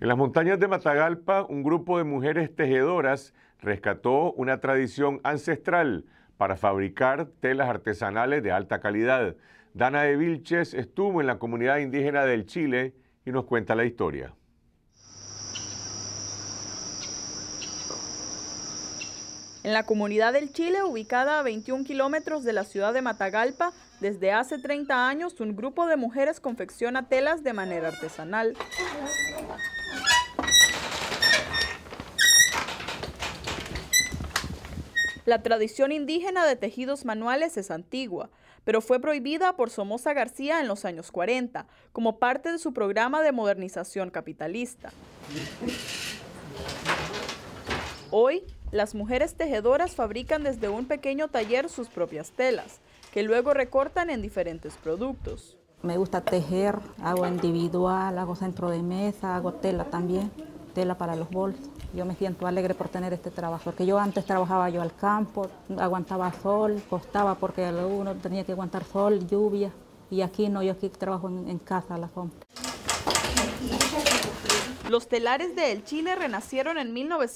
En las montañas de Matagalpa, un grupo de mujeres tejedoras rescató una tradición ancestral para fabricar telas artesanales de alta calidad. Dana de Vilches estuvo en la comunidad indígena del Chile y nos cuenta la historia. En la comunidad del Chile, ubicada a 21 kilómetros de la ciudad de Matagalpa, desde hace 30 años un grupo de mujeres confecciona telas de manera artesanal. La tradición indígena de tejidos manuales es antigua, pero fue prohibida por Somoza García en los años 40, como parte de su programa de modernización capitalista. Hoy, las mujeres tejedoras fabrican desde un pequeño taller sus propias telas, que luego recortan en diferentes productos. Me gusta tejer, hago individual, hago centro de mesa, hago tela también, tela para los bolsos. Yo me siento alegre por tener este trabajo, porque yo antes trabajaba yo al campo, aguantaba sol, costaba porque uno tenía que aguantar sol, lluvia, y aquí no, yo aquí trabajo en casa a la sombra. Los telares de El Chile renacieron en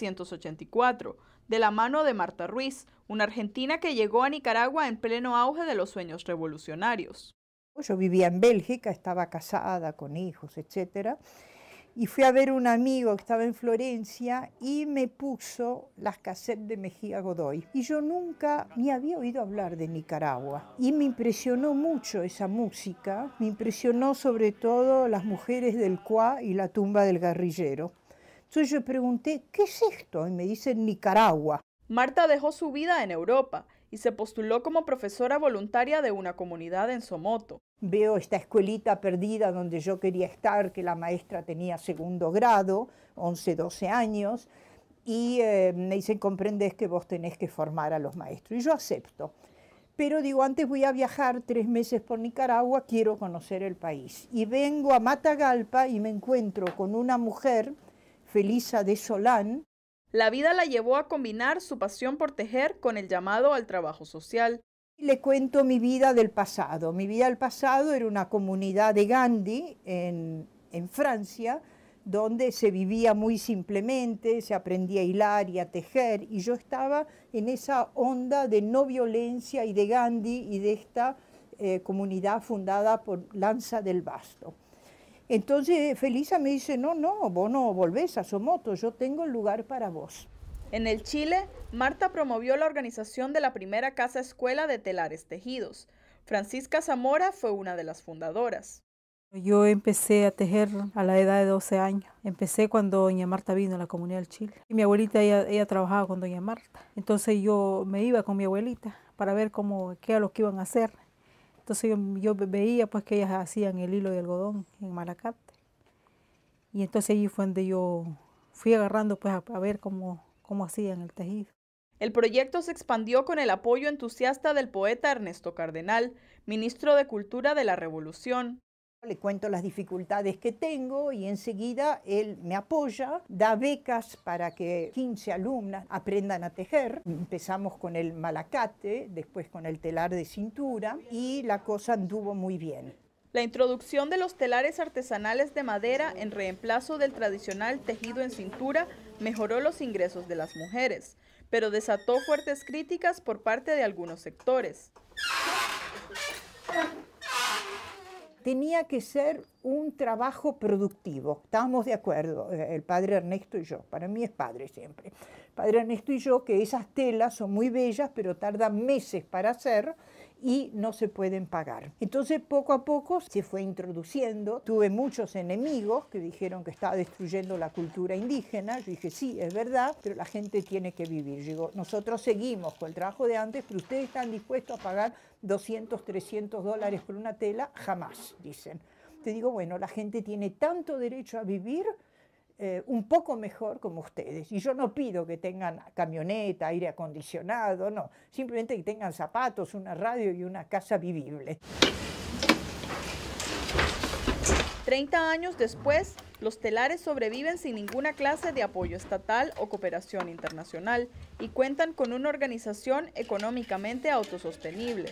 1984, de la mano de Marta Ruiz, una argentina que llegó a Nicaragua en pleno auge de los sueños revolucionarios. Yo vivía en Bélgica, estaba casada, con hijos, etcétera, y fui a ver un amigo que estaba en Florencia y me puso las cassettes de Mejía Godoy. Y yo nunca ni había oído hablar de Nicaragua. Y me impresionó mucho esa música, me impresionó sobre todo las mujeres del Cuá y la tumba del guerrillero. Entonces yo pregunté, ¿qué es esto? Y me dicen Nicaragua. Marta dejó su vida en Europa y se postuló como profesora voluntaria de una comunidad en Somoto. Veo esta escuelita perdida donde yo quería estar, que la maestra tenía segundo grado, 11, 12 años, y me dicen, comprendés que vos tenés que formar a los maestros. Y yo acepto. Pero digo, antes voy a viajar 3 meses por Nicaragua, quiero conocer el país. Y vengo a Matagalpa y me encuentro con una mujer, Felisa de Solán. La vida la llevó a combinar su pasión por tejer con el llamado al trabajo social. Le cuento mi vida del pasado. Mi vida del pasado era una comunidad de Gandhi en Francia, donde se vivía muy simplemente, se aprendía a hilar y a tejer, y yo estaba en esa onda de no violencia y de Gandhi y de esta comunidad fundada por Lanza del Basto. Entonces Felisa me dice, no, vos no volvés a Somoto, yo tengo el lugar para vos. En el Chile, Marta promovió la organización de la primera casa escuela de telares tejidos. Francisca Zamora fue una de las fundadoras. Yo empecé a tejer a la edad de 12 años. Empecé cuando doña Marta vino a la comunidad del Chile. Y mi abuelita, ella trabajaba con doña Marta. Entonces yo me iba con mi abuelita para ver qué era lo que iban a hacer. Entonces yo veía pues que ellas hacían el hilo de algodón en Malacate. Y entonces allí fue donde yo fui agarrando pues a ver cómo hacían el tejido. El proyecto se expandió con el apoyo entusiasta del poeta Ernesto Cardenal, ministro de Cultura de la Revolución. Le cuento las dificultades que tengo y enseguida él me apoya, da becas para que 15 alumnas aprendan a tejer. Empezamos con el malacate, después con el telar de cintura y la cosa anduvo muy bien. La introducción de los telares artesanales de madera en reemplazo del tradicional tejido en cintura mejoró los ingresos de las mujeres, pero desató fuertes críticas por parte de algunos sectores. Tenía que ser un trabajo productivo, estábamos de acuerdo, el padre Ernesto y yo, para mí es padre siempre. Padre Ernesto y yo, que esas telas son muy bellas, pero tardan meses para hacer y no se pueden pagar. Entonces poco a poco se fue introduciendo, tuve muchos enemigos que dijeron que estaba destruyendo la cultura indígena, yo dije sí, es verdad, pero la gente tiene que vivir. Yo digo, nosotros seguimos con el trabajo de antes, pero ustedes están dispuestos a pagar 200, 300 dólares por una tela, jamás, dicen. Te digo, bueno, la gente tiene tanto derecho a vivir un poco mejor como ustedes. Y yo no pido que tengan camioneta, aire acondicionado, no. Simplemente que tengan zapatos, una radio y una casa vivible. 30 años después, los telares sobreviven sin ninguna clase de apoyo estatal o cooperación internacional y cuentan con una organización económicamente autosostenible.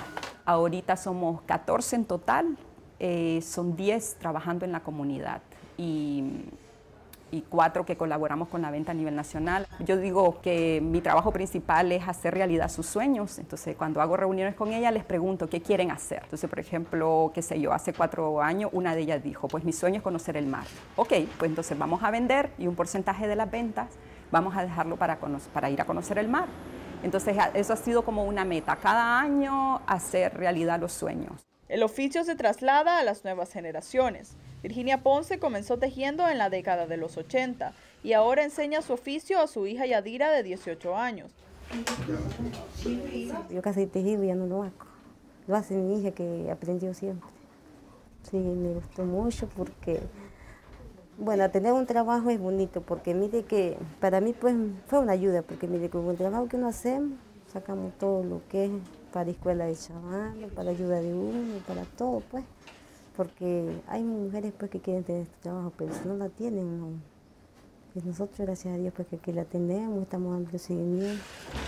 Ahorita somos 14 en total, son 10 trabajando en la comunidad. y 4 que colaboramos con la venta a nivel nacional. Yo digo que mi trabajo principal es hacer realidad sus sueños, entonces cuando hago reuniones con ellas les pregunto qué quieren hacer. Entonces, por ejemplo, qué sé yo, hace 4 años una de ellas dijo, pues mi sueño es conocer el mar. Ok, pues entonces vamos a vender y un porcentaje de las ventas vamos a dejarlo para ir a conocer el mar. Entonces eso ha sido como una meta, cada año hacer realidad los sueños. El oficio se traslada a las nuevas generaciones. Virginia Ponce comenzó tejiendo en la década de los 80 y ahora enseña su oficio a su hija Yadira de 18 años. Yo casi tejido ya no lo hago. Lo hace mi hija que aprendió siempre. Sí, me gustó mucho porque, bueno, tener un trabajo es bonito porque mire que para mí pues fue una ayuda porque mire con el trabajo que uno hacemos, sacamos todo lo que es para la escuela de chavalos, para la ayuda de uno, para todo pues. Porque hay mujeres pues que quieren tener este trabajo, pero si no la tienen, no. Y nosotros, gracias a Dios, pues que aquí la tenemos, estamos dando seguimiento.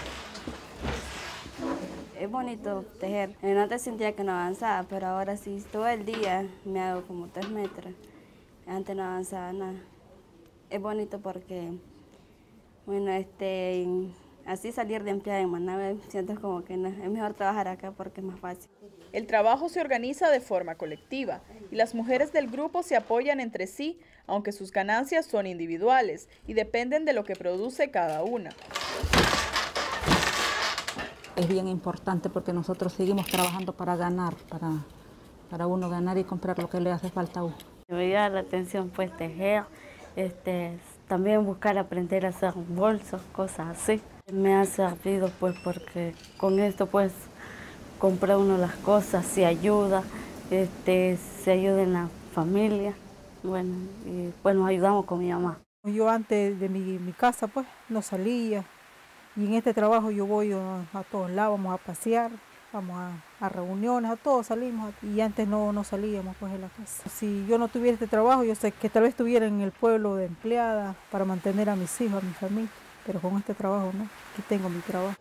Es bonito tejer. Antes sentía que no avanzaba, pero ahora sí, todo el día me hago como 3 metros. Antes no avanzaba nada. Es bonito porque, bueno, así salir de empleada en Managua, siento como que no, es mejor trabajar acá porque es más fácil. El trabajo se organiza de forma colectiva y las mujeres del grupo se apoyan entre sí, aunque sus ganancias son individuales y dependen de lo que produce cada una. Es bien importante porque nosotros seguimos trabajando para ganar, para uno ganar y comprar lo que le hace falta a uno. Me llama la atención pues tejer, también buscar aprender a hacer bolsos, cosas así. Me ha servido pues porque con esto pues compra uno las cosas, se ayuda, se ayuda en la familia, bueno, y pues nos ayudamos con mi mamá. Yo antes de mi casa pues no salía y en este trabajo yo voy a todos lados, vamos a pasear, vamos a reuniones, a todos salimos y antes no salíamos pues de la casa. Si yo no tuviera este trabajo, yo sé que tal vez estuviera en el pueblo de empleada para mantener a mis hijos, a mi familia, pero con este trabajo no, aquí tengo mi trabajo.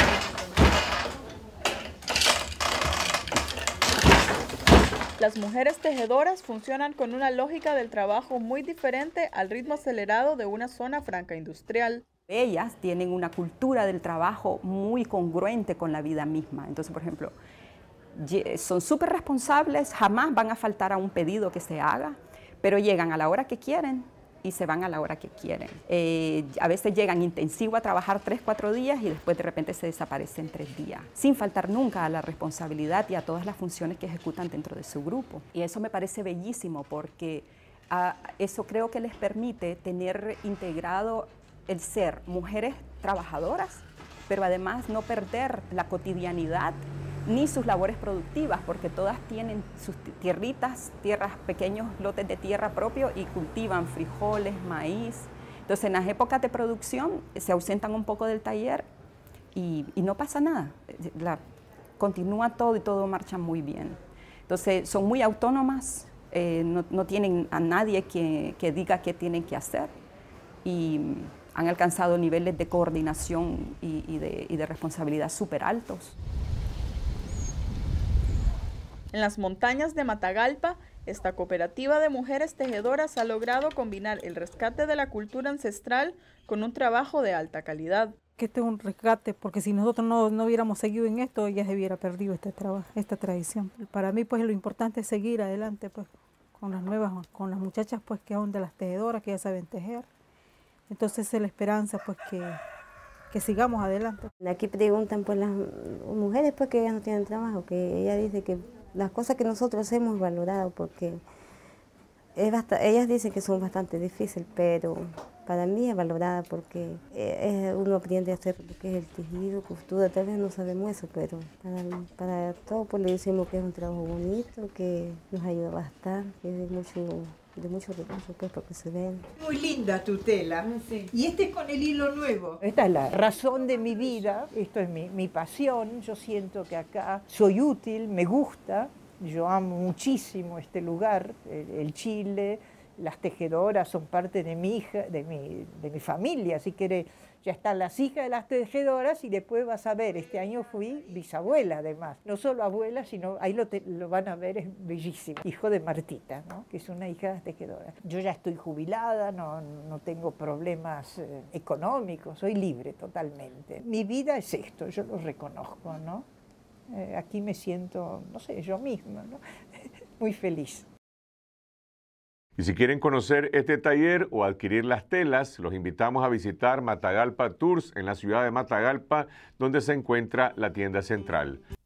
Las mujeres tejedoras funcionan con una lógica del trabajo muy diferente al ritmo acelerado de una zona franca industrial. Ellas tienen una cultura del trabajo muy congruente con la vida misma. Entonces, por ejemplo, son súper responsables, jamás van a faltar a un pedido que se haga, pero llegan a la hora que quieren y se van a la hora que quieren. A veces llegan intensivo a trabajar 3, 4 días y después de repente se desaparecen 3 días, sin faltar nunca a la responsabilidad y a todas las funciones que ejecutan dentro de su grupo. Y eso me parece bellísimo porque eso creo que les permite tener integrado el ser mujeres trabajadoras, pero además no perder la cotidianidad ni sus labores productivas, porque todas tienen sus tierritas, pequeños lotes de tierra propio y cultivan frijoles, maíz. Entonces, en las épocas de producción se ausentan un poco del taller y no pasa nada. Continúa todo y todo marcha muy bien. Entonces, son muy autónomas, no tienen a nadie que diga qué tienen que hacer y han alcanzado niveles de coordinación y de responsabilidad súper altos. En las montañas de Matagalpa, esta cooperativa de mujeres tejedoras ha logrado combinar el rescate de la cultura ancestral con un trabajo de alta calidad. Que este es un rescate, porque si nosotros no hubiéramos seguido en esto, ya se hubiera perdido este trabajo, esta tradición. Para mí, pues, lo importante es seguir adelante, pues, con las nuevas, con las muchachas, pues, que son de las tejedoras, que ya saben tejer. Entonces, es la esperanza, pues, que sigamos adelante. Aquí preguntan por las mujeres, pues, que ellas no tienen trabajo, que ella dice que las cosas que nosotros hemos valorado, porque ellas dicen que son bastante difíciles, pero para mí es valorada porque uno aprende a hacer lo que es el tejido, costura, tal vez no sabemos eso, pero para todo pues le decimos que es un trabajo bonito, que nos ayuda bastante, de mucho recursos pues para que se vean. Muy linda tu tela. Sí. Y este es con el hilo nuevo. Esta es la razón de mi vida, esto es mi pasión. Yo siento que acá soy útil, me gusta, yo amo muchísimo este lugar, el Chile. Las tejedoras son parte de mi hija, de mi familia, así que Ya están las hijas de las tejedoras y después vas a ver, este año fui bisabuela además. No solo abuela, sino ahí lo van a ver, es bellísimo. Hijo de Martita, ¿no? Que es una hija de las tejedoras. Yo ya estoy jubilada, no tengo problemas económicos, soy libre totalmente. Mi vida es esto, yo lo reconozco, ¿no? Aquí me siento, no sé, yo misma, ¿no? Muy feliz. Y si quieren conocer este taller o adquirir las telas, los invitamos a visitar Matagalpa Tours en la ciudad de Matagalpa, donde se encuentra la tienda central.